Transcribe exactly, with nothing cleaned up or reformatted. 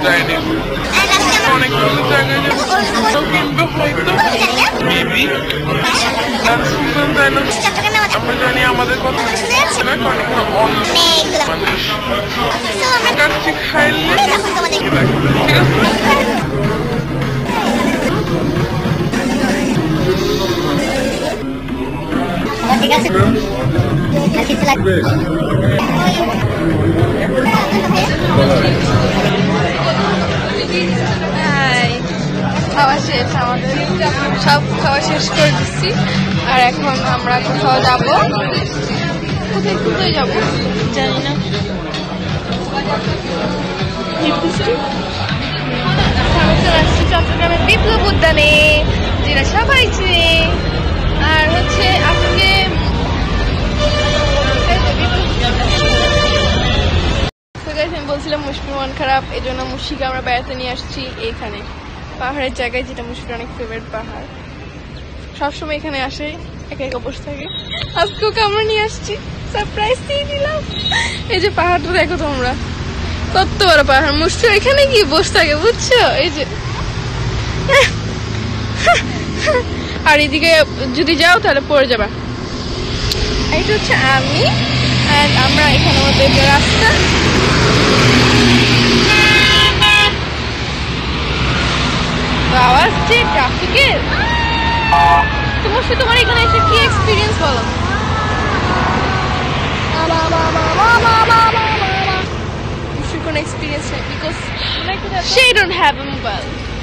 যায়নি অনেক কিছু জায়গায় কিন্তু হয়তো মেবি আমরা জানি আমাদের কথা মানুষ কাছে খাইলে ঠিক আছে ঠিক আছে লাগবে খাওয়া শেষ আমাদের সব খাওয়া শেষ করে দিচ্ছি আর এখন আমরা কোথাও যাবো কোথায় কোথায় যাবো জানি না আসছি চট্টগ্রামের বিপ্লব উদ্যানে যেটা সবাই চিনে আর হচ্ছে আজকে আমি বলছিলাম মুশফির মন খারাপ এই জন্য মুশিকে আমরা বেড়াতে নিয়ে আসছি এইখানে পাহাড়ের জায়গায় যেটা মুশফির অনেক ফেভারিট পাহাড় সবসময় এখানে আসে একা একা বসে থাকে আজকে ওকে আমরা নিয়ে আসছি সারপ্রাইজ দিয়ে দিলাম এই যে পাহাড়টা দেখো তোমরা কত বড় পাহাড় মুশফির এখানে গিয়ে বসে থাকে বুঝছো এই যে আর এদিকে যদি যাও তাহলে পড়ে যাবা এইটা হচ্ছে আমি আর আমরা এখানে আমাদের রাস্তা আওয়াজ যে ট্রাফিকের তোমার সাথে তোমার এখানে এসে কি এক্সপিরিয়েন্স বলো কোনো এক্সপিরিয়েন্স নেই because she don't have a mobile